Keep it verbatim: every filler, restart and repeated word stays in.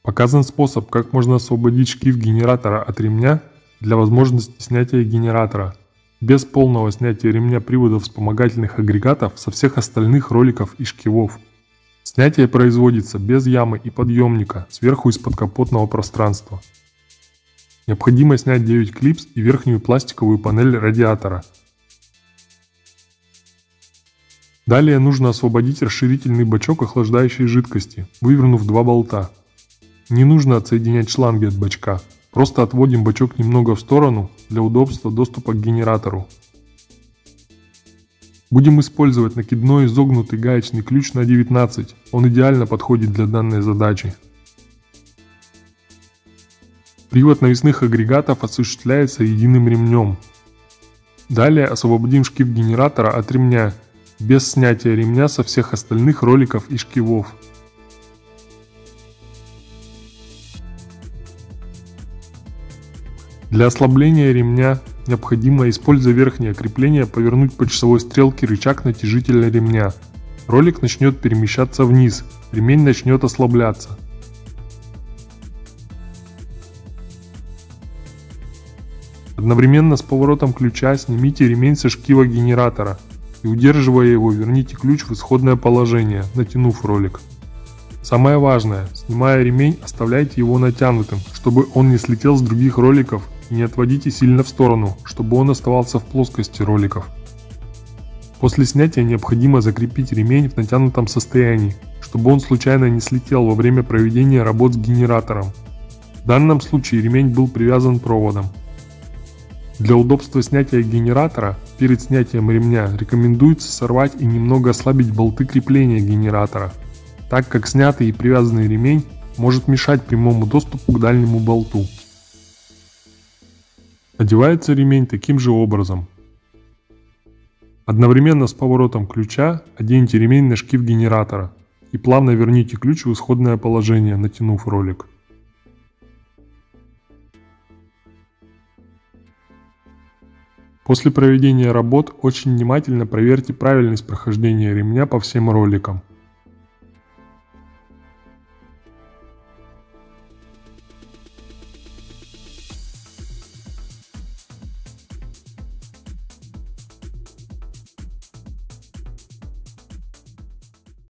Показан способ, как можно освободить шкив генератора от ремня для возможности снятия генератора, без полного снятия ремня приводов вспомогательных агрегатов со всех остальных роликов и шкивов. Снятие производится без ямы и подъемника сверху из подкапотного пространства. Необходимо снять девять клипс и верхнюю пластиковую панель радиатора. Далее нужно освободить расширительный бачок охлаждающей жидкости, вывернув два болта. Не нужно отсоединять шланги от бачка, просто отводим бачок немного в сторону для удобства доступа к генератору. Будем использовать накидной изогнутый гаечный ключ на девятнадцать, он идеально подходит для данной задачи. Привод навесных агрегатов осуществляется единым ремнем. Далее освободим шкив генератора от ремня, без снятия ремня со всех остальных роликов и шкивов. Для ослабления ремня необходимо, используя верхнее крепление, повернуть по часовой стрелке рычаг натяжителя ремня. Ролик начнет перемещаться вниз, ремень начнет ослабляться. Одновременно с поворотом ключа снимите ремень со шкива генератора и, удерживая его, верните ключ в исходное положение, натянув ролик. Самое важное, снимая ремень, оставляйте его натянутым, чтобы он не слетел с других роликов, и не отводите сильно в сторону, чтобы он оставался в плоскости роликов. После снятия необходимо закрепить ремень в натянутом состоянии, чтобы он случайно не слетел во время проведения работ с генератором. В данном случае ремень был привязан проводом. Для удобства снятия генератора, перед снятием ремня рекомендуется сорвать и немного ослабить болты крепления генератора, так как снятый и привязанный ремень может мешать прямому доступу к дальнему болту. Одевается ремень таким же образом. Одновременно с поворотом ключа оденьте ремень на шкив генератора и плавно верните ключ в исходное положение, натянув ролик. После проведения работ очень внимательно проверьте правильность прохождения ремня по всем роликам.